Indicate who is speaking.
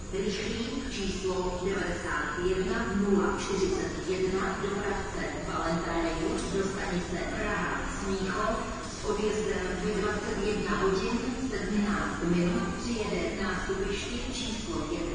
Speaker 1: Rychlík číslo 91 041 dopravce Valentajů do stanice Praha Smíchov s odjezdem v 21 hodin 17 minut přijede nástupiště číslo 1